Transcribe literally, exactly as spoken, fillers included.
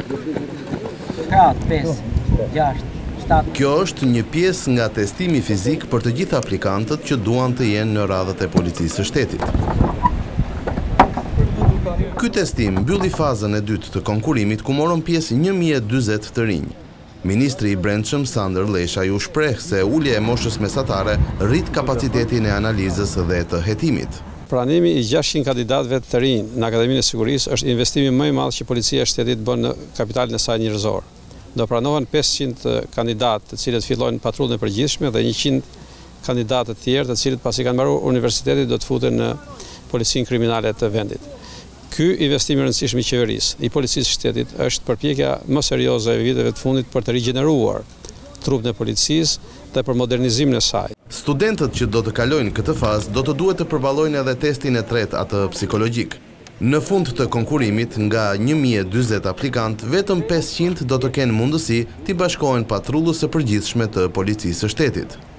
katër, pesë, gjashtë, shtatë. Kjo është një pjesë nga testimi fizik për të gjithë aplikantët që duan të jenë në radhët e policisë së shtetit. Ky testim mbylli fazën e dytë të konkurimit ku morën pjesë një mijë e dyzet të rinj. Ministri i Brendshëm Sander Leshaj u shpreh se ulja e moshës mesatare rrit kapacitetin e analizës dhe të hetimit. Pranimi i gjashtëqind kandidatëve të rinj në Akademinë e Sigurisë është investimi më i madh që policia e shtetit bën në kapitalin e saj njerëzor. Do pranohen pesëqind kandidatë të cilët fillojnë patrullën e përgjithshme dhe njëqind kandidatë të tjerë të cilët pasi kanë mbaruar universitetin do të futen në policinë kriminale të vendit. Ky investim i rëndësishëm i qeverisë, i policisë së shtetit, është përpjekja më serioze e viteve të fundit për të rigjeneruar trupin e policisë dhe për modernizimin e saj. Studentët që do të kalojnë këtë fazë do të duhet të përballojnë edhe testin e tretë, atë psikologjik. Në fund të konkurimit, nga një mijë e dyzet aplikantë, vetëm pesëqind do të kenë mundësi t'i bashkohen patrullës së përgjithshme të policisë së shtetit.